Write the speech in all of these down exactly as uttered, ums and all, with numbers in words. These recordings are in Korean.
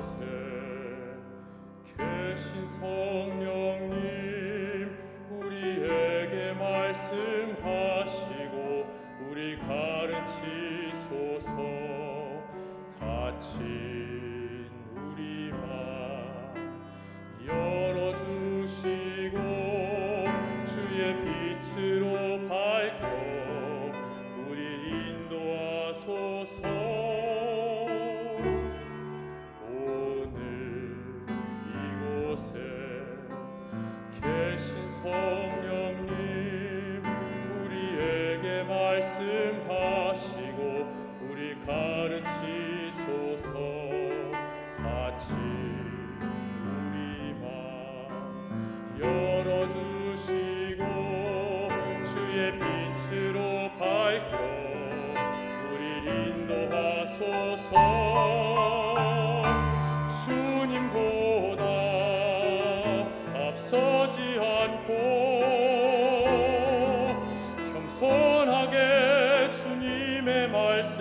계신 성령님, 우리에게 말씀하시고 우리 가르치소서. 닫힌 우리 맘 열어주시고 주의 빛으로 밝혀 우리 인도하소서. 오늘 이곳에 계신 성령님, 우리에게 말씀하시고 우리 가르치소서. 닫힌 우리 맘 열어주시고 주의 빛으로 밝혀 우리 인도하소서. 주님보다 앞서지 않고 겸손하게 주님의 말씀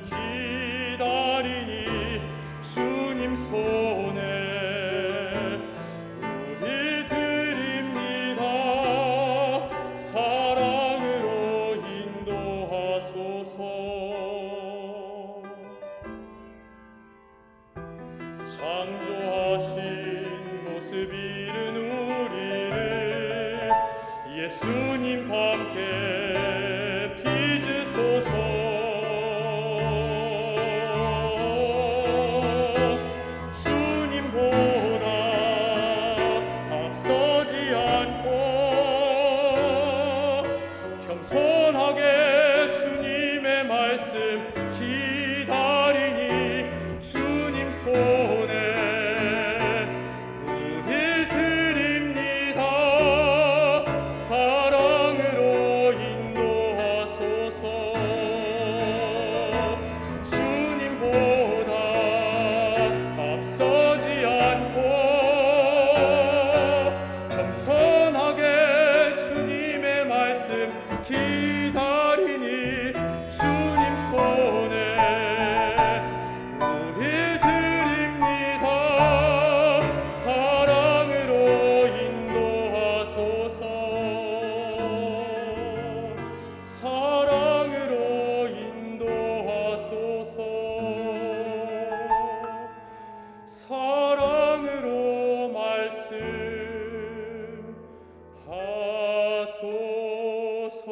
기다리니 주님 손에 우리 드립니다. 사랑으로 인도하소서. 창조하신 모습 잃은 우리를 예수님 함께 빚으소서. 주님보다 앞서지 않고 겸손하게 주님의 말씀 기다리니 주님 손에 우릴 드립니다. 사랑으로 인도하소서. 주님보다 앞서지 않고 겸손하게 주님의 말씀 기다리니 주님 손에 우릴 드립니다. 사랑으로 인도하소서. 사랑으로 인도하소서. 사랑으로 말씀하소서.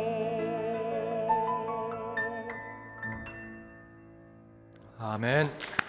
아멘.